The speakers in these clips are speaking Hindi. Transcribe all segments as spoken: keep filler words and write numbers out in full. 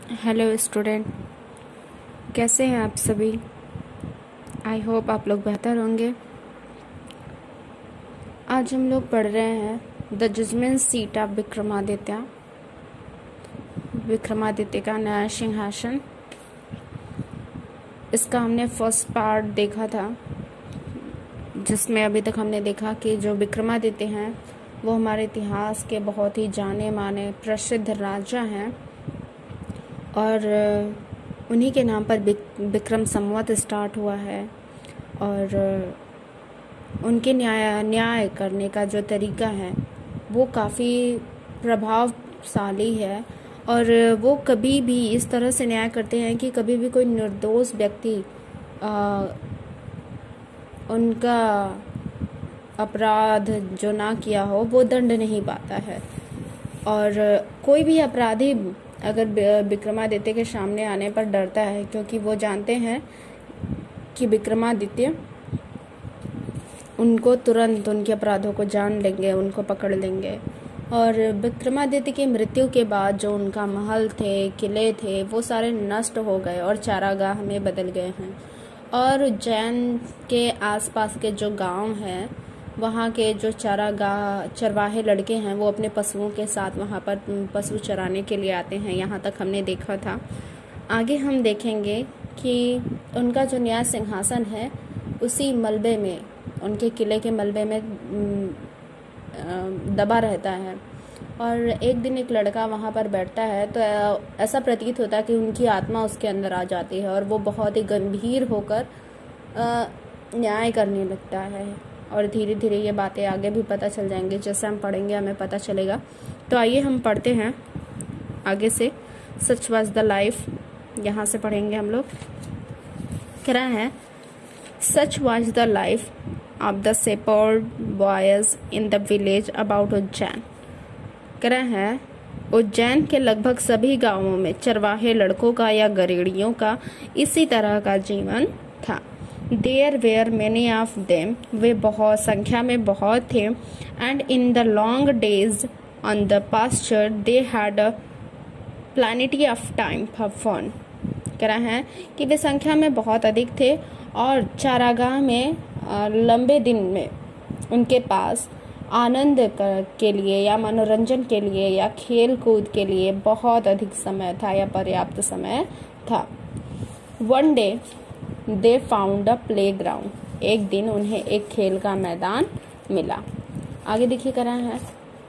हेलो स्टूडेंट, कैसे हैं आप सभी। आई होप आप लोग बेहतर होंगे। आज हम लोग पढ़ रहे हैं the judgement seat of Vikramaditya, Vikramaditya का नया सिंहासन। इसका हमने फर्स्ट पार्ट देखा था, जिसमें अभी तक हमने देखा कि जो विक्रमादित्य हैं वो हमारे इतिहास के बहुत ही जाने माने प्रसिद्ध राजा हैं और उन्हीं के नाम पर विक्रम संवत स्टार्ट हुआ है। और उनके न्याय न्याय करने का जो तरीका है वो काफ़ी प्रभावशाली है और वो कभी भी इस तरह से न्याय करते हैं कि कभी भी कोई निर्दोष व्यक्ति आ, उनका अपराध जो ना किया हो वो दंड नहीं पाता है। और कोई भी अपराधी अगर विक्रमादित्य के सामने आने पर डरता है, क्योंकि वो जानते हैं कि विक्रमादित्य उनको तुरंत उनके अपराधों को जान लेंगे, उनको पकड़ लेंगे। और विक्रमादित्य की मृत्यु के बाद जो उनका महल थे, किले थे, वो सारे नष्ट हो गए और चारागाह में बदल गए हैं। और उज्जैन के आसपास के जो गांव हैं, वहाँ के जो चारागाह चरवाहे लड़के हैं वो अपने पशुओं के साथ वहाँ पर पशु चराने के लिए आते हैं। यहाँ तक हमने देखा था। आगे हम देखेंगे कि उनका जो न्याय सिंहासन है उसी मलबे में, उनके किले के मलबे में दबा रहता है। और एक दिन एक लड़का वहाँ पर बैठता है तो ऐसा प्रतीत होता है कि उनकी आत्मा उसके अंदर आ जाती है और वो बहुत ही गंभीर होकर न्याय करने लगता है। और धीरे धीरे ये बातें आगे भी पता चल जाएंगी, जैसे हम पढ़ेंगे हमें पता चलेगा। तो आइए हम पढ़ते हैं आगे से। सच वाज द लाइफ, यहाँ से पढ़ेंगे हम लोग। कह रहा है such was the life of the shepherd boys in the village about Ujjain. कह रहा है उज्जैन के लगभग सभी गांवों में चरवाहे लड़कों का या गरेड़ियों का इसी तरह का जीवन था। There were many of them, वे बहुत संख्या में बहुत थे। And in the long days on the pasture they had a plenty of time for fun। कह रहा है कि वे संख्या में बहुत अधिक थे और चारागाह में लंबे दिन में उनके पास आनंद के लिए या मनोरंजन के लिए या खेल कूद के लिए बहुत अधिक समय था या पर्याप्त समय था। One day they found a playground, एक दिन उन्हें एक खेल का मैदान मिला। आगे देखिए कर रहा है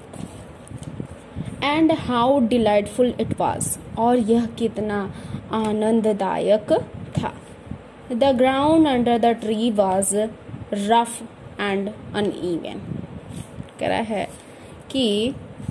and how delightful it was, और यह कितना आनंददायक था। The ground under the tree was rough and uneven. कह रहा है कि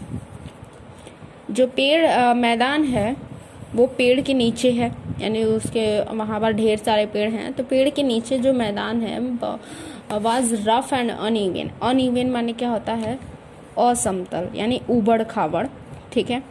जो पेड़ आ, मैदान है वो पेड़ के नीचे है, यानी उसके वहाँ पर ढेर सारे पेड़ हैं। तो पेड़ के नीचे जो मैदान है was rough and uneven. Uneven माने क्या होता है? असमतल, यानी उबड़ खाबड़, ठीक है।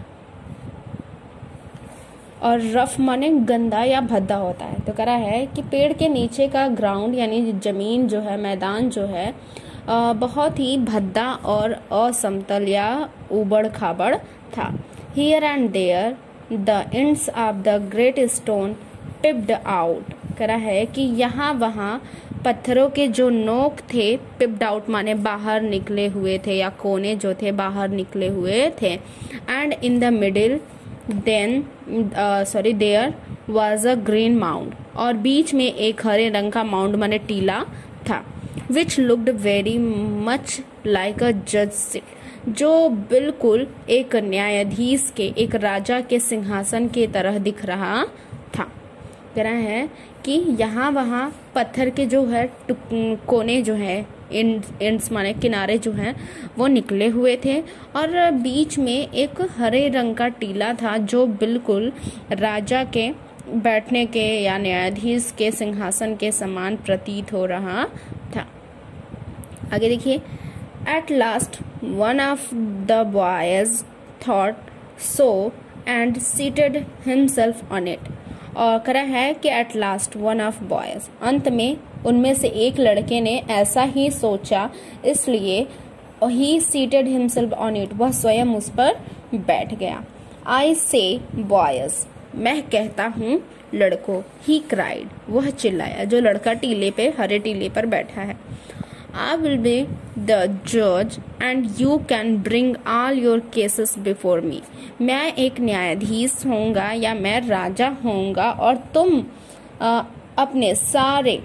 और रफ माने गंदा या भद्दा होता है। तो कह रहा है कि पेड़ के नीचे का ग्राउंड यानी जमीन जो है, मैदान जो है, बहुत ही भद्दा और असमतल या उबड़ खाबड़ था। Here and there the ends of the great stone pipped out। कह रहा है कि यहाँ वहाँ पत्थरों के जो नोक थे, pipped out माने बाहर निकले हुए थे या कोने जो थे बाहर निकले हुए थे। and in the middle then uh, sorry there was a green mound, और बीच में एक हरे रंग का माउंड माने टीला था। which looked very much like a judge's seat, जो बिल्कुल एक न्यायाधीश के, एक राजा के सिंहासन के तरह दिख रहा था। कह रहा है कि यहाँ वहाँ पत्थर के जो है कोने जो है, एंड्स माने किनारे जो हैं, वो निकले हुए थे और बीच में एक हरे रंग का टीला था जो बिल्कुल राजा के बैठने के या न्यायाधीश के सिंहासन के समान प्रतीत हो रहा था। आगे देखिए At last one of the boys thought so and seated himself on it। और कह रहा है कि at last one of boys, अंत में उनमें से एक लड़के ने ऐसा ही सोचा, इसलिए he seated himself on it, वह स्वयं उस पर बैठ गया। आई से बॉयज, मैं कहता हूँ लड़कों। ही क्राइड, वह चिल्लाया, जो लड़का टीले पे, हरे टीले पर बैठा है। I will be the judge and you can bring all your cases before me. मैं एक न्यायाधीश होऊंगा या मैं राजा होऊंगा और तुम आ, अपने सारे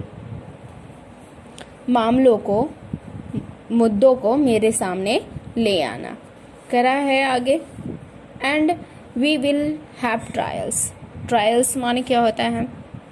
मामलों को, मुद्दों को मेरे सामने ले आना। करा है आगे, and we will have trials. Trials माने क्या होता है?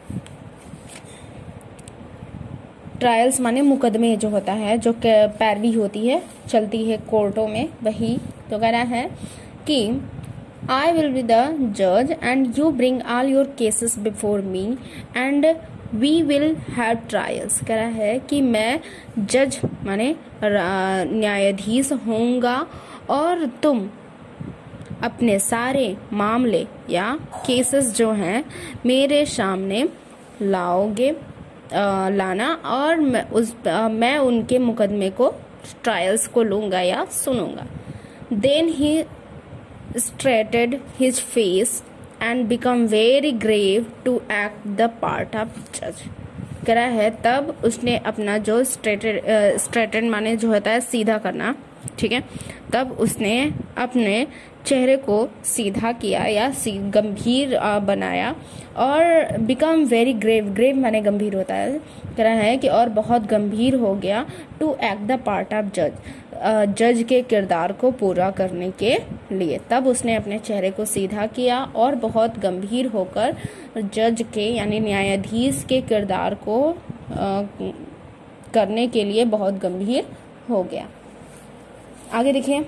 ट्रायल्स माने मुकदमे जो होता है, जो पैरवी होती है, चलती है कोर्टों में, वही। तो कह रहा है कि आई विल बी द जज and you bring all your cases before me and we will have trials. कह रहा है कि मैं जज माने न्यायाधीश होऊंगा और तुम अपने सारे मामले या केसेस जो हैं मेरे सामने लाओगे, आ, लाना, और मैं उस आ, मैं उनके मुकदमे को, ट्रायल्स को लूंगा या सुनूंगा। Then he straightened his face and become very grave to act the part of जज। कह रहा है तब उसने अपना जो स्ट्रेटेड स्ट्रेटेड माने जो होता है सीधा करना, ठीक है, तब उसने अपने चेहरे को सीधा किया या गंभीर बनाया और बिकम वेरी ग्रेव, ग्रेव माने गंभीर होता है, कह रहा है कि और बहुत गंभीर हो गया to act the part of जज, जज के किरदार को पूरा करने के लिए। तब उसने अपने चेहरे को सीधा किया और बहुत गंभीर होकर जज के यानी न्यायाधीश के किरदार को आ, करने के लिए बहुत गंभीर हो गया। आगे देखिए,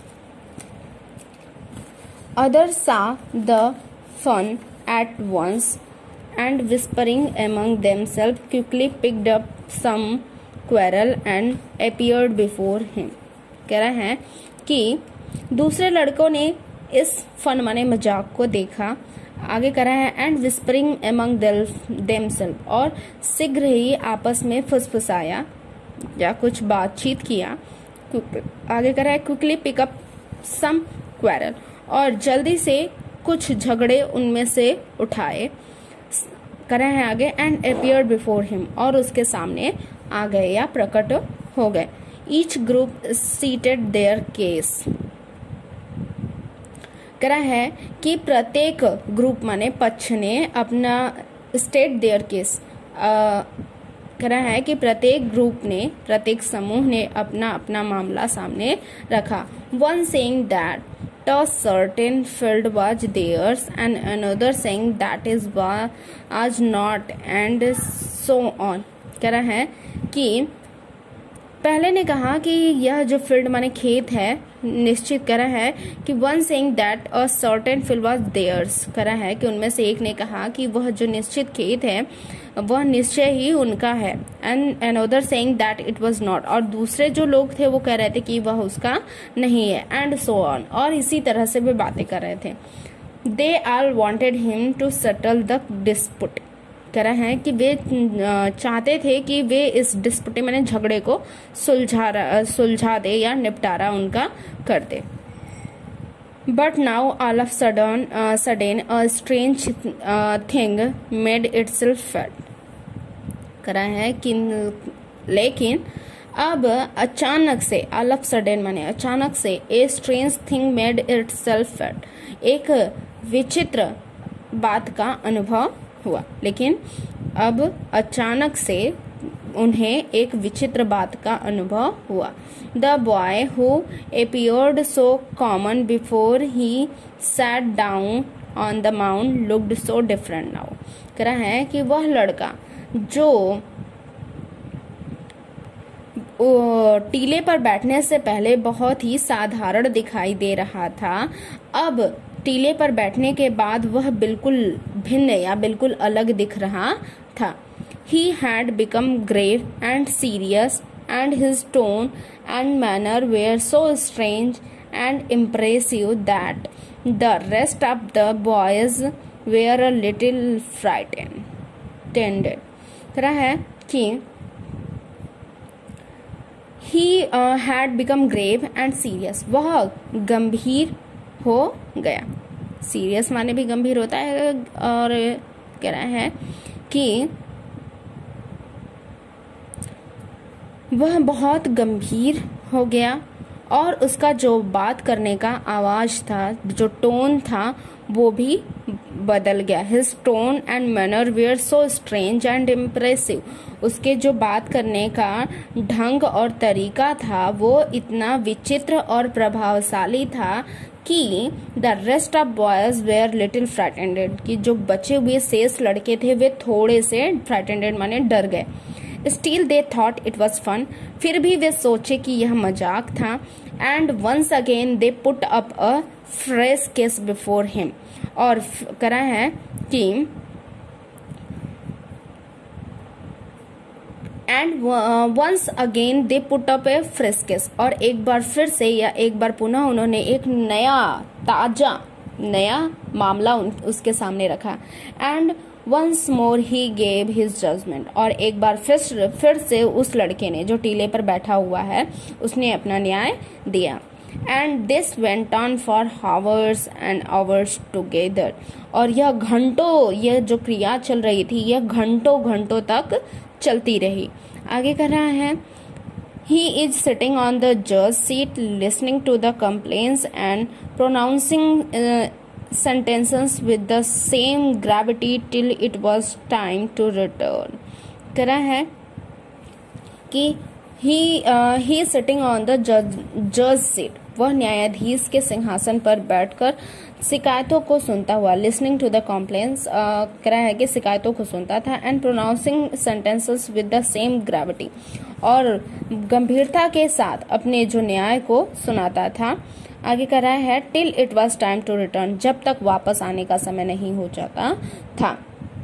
others saw the fun at once and whispering among themselves quickly picked up some quarrel and appeared before him। कह रहा है कि दूसरे लड़कों ने इस फन माने मजाक को देखा। आगे कह रहा है एंड विस्परिंग एमंग देमसेल्फ, और शीघ्र ही आपस में फुसफुसाया या कुछ बातचीत किया। आगे कह रहा है क्विकली पिकअप सम क्वेरल, और जल्दी से कुछ झगड़े उनमें से उठाए। कह रहे हैं आगे एंड अपियर बिफोर हिम, और उसके सामने आ गए या प्रकट हो गए। Each group seated their case. कह रहा है कि प्रत्येक ग्रुप माने पक्ष ने अपना स्टेट देयर केस, कह रहा है कि प्रत्येक ग्रुप ने, प्रत्येक समूह ने अपना अपना मामला सामने रखा। One saying that a certain field was theirs and another saying that is was not and so on। कह रहा है कि पहले ने कहा कि यह जो फील्ड माने खेत है निश्चित, कह रहा है कि one saying that a certain field was theirs. कह रहा है कि उनमें से एक ने कहा कि वह जो निश्चित खेत है वह निश्चय ही उनका है, and another saying that it was not, और दूसरे जो लोग थे वो कह रहे थे कि वह उसका नहीं है, एंड सो ऑन, और इसी तरह से वे बातें कर रहे थे। They all wanted him to settle the dispute. कह रहा है कि वे चाहते थे कि वे इस डिस्प्यूट माने झगड़े को सुलझा सुलझा दे या निपटारा उनका कर दे। But now all of sudden sudden a strange thing made itself felt. कह रहा है कि लेकिन अब अचानक से, ऑल ऑफ सडन माने अचानक से, a strange thing made itself felt, एक विचित्र बात का अनुभव हुआ। लेकिन अब अचानक से उन्हें एक विचित्र बात का अनुभव हुआ। The boy who appeared so common before he sat down on the mount looked so different now. कह रहा है कि वह लड़का जो टीले पर बैठने से पहले बहुत ही साधारण दिखाई दे रहा था, अब टीले पर बैठने के बाद वह बिल्कुल भिन्न या बिल्कुल अलग दिख रहा था। He had become grave and serious, and his tone and manner were so strange and impressive that the rest of the boys were a little frightened. Tended. कह रहा है कि he uh, had become grave and serious, वह गंभीर हो गया, सीरियस माने भी गंभीर होता है, और कह रहा है कि वह बहुत गंभीर हो गया और उसका जो बात करने का आवाज था, जो टोन था, वो भी बदल गया। His tone and manner were so strange and impressive. उसके जो बात करने का ढंग और तरीका था वो इतना विचित्र और प्रभावशाली था कि the rest of boys were little frightened, कि जो बचे हुए शेष लड़के थे वे थोड़े से frightened माने डर गए। Still they thought it was fun, फिर भी वे सोचे कि यह मजाक था। And once again they put up a fresh case before him, और करा है कि and once again they put up a fresh case, और एक बार फिर से या एक बार पुनः उन्होंने एक नया ताजा नया मामला उसके सामने रखा। And once more he gave his judgment, और एक बार फिर फिर से उस लड़के ने जो टीले पर बैठा हुआ है उसने अपना न्याय दिया। And this went on for hours and hours together, और यह घंटों यह जो क्रिया चल रही थी यह घंटों घंटों तक चलती रही। आगे कर रहा है He is sitting on the judge seat listening to the complaints and pronouncing uh, sentences with the same gravity till it was time to return। करा है कि he uh, he is sitting on the judge judge seat, वह न्यायाधीश के सिंहासन पर बैठकर शिकायतों को सुनता हुआ, listening to the complaints uh, करा है कि शिकायतों को सुनता था, and pronouncing sentences with the same gravity, और गंभीरता के साथ अपने जो न्याय को सुनाता था। आगे कर रहा है till it was time to return, जब तक वापस आने का समय नहीं हो जाता था।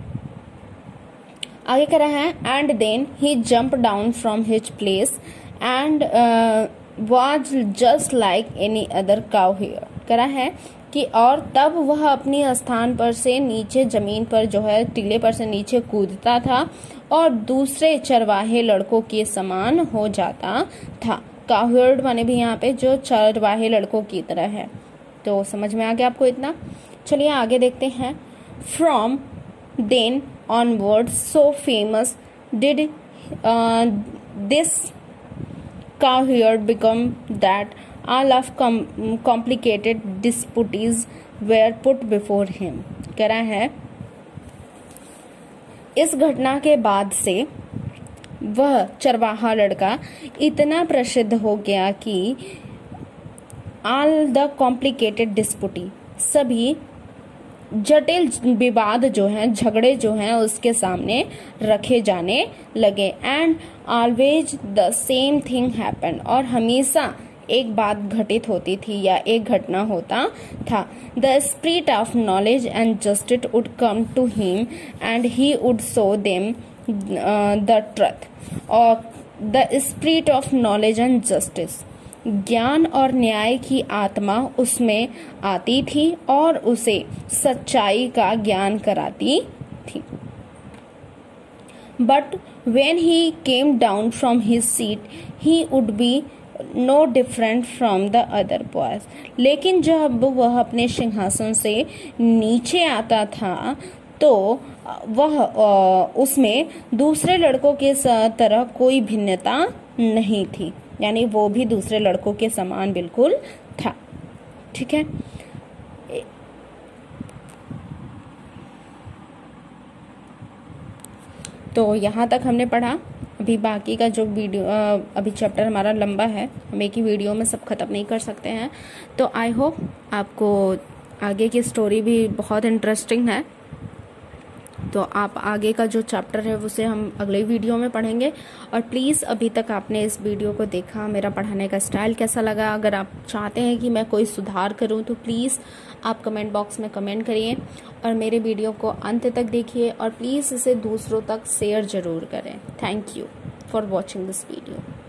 आगे कर रहा है and then he jump down from his place and was just like any other cowherd. करा है कि और तब वह अपनी स्थान पर से नीचे जमीन पर जो है टीले पर से नीचे कूदता था और दूसरे चरवाहे लड़कों के समान हो जाता था। काउहर्ड माने भी यहाँ पे जो चरवाहे लड़कों की तरह है। तो समझ में आ गया आपको इतना। चलिए आगे देखते हैं। From then onward so famous did this cowherd become that all of com complicated disputes were put before him। कह रहा है इस घटना के बाद से वह चरवाहा लड़का इतना प्रसिद्ध हो गया कि all the complicated dispute, सभी जटिल विवाद जो हैं, झगड़े जो हैं उसके सामने रखे जाने लगे। And always the same thing happen, और हमेशा एक बात घटित होती थी या एक घटना होता था। The spirit of knowledge and justice would come to him and he would show them the truth. और the spirit of knowledge and justice, ज्ञान और न्याय की आत्मा उसमें आती थी और उसे सच्चाई का ज्ञान कराती थी। But when he came down from his seat he would be no different from the other boys. लेकिन जब वह अपने सिंहासन से नीचे आता था तो वह उसमें दूसरे लड़कों के तरह कोई भिन्नता नहीं थी, यानी वो भी दूसरे लड़कों के समान बिल्कुल था। ठीक है, तो यहाँ तक हमने पढ़ा। अभी बाकी का जो वीडियो अभी चैप्टर हमारा लंबा है, हम एक ही वीडियो में सब खत्म नहीं कर सकते हैं। तो आई होप आपको आगे की स्टोरी भी बहुत इंटरेस्टिंग है। तो आप आगे का जो चैप्टर है उसे हम अगले वीडियो में पढ़ेंगे। और प्लीज़ अभी तक आपने इस वीडियो को देखा, मेरा पढ़ाने का स्टाइल कैसा लगा, अगर आप चाहते हैं कि मैं कोई सुधार करूं तो प्लीज़ आप कमेंट बॉक्स में कमेंट करिए और मेरे वीडियो को अंत तक देखिए और प्लीज़ इसे दूसरों तक शेयर ज़रूर करें। Thank you for watching this video.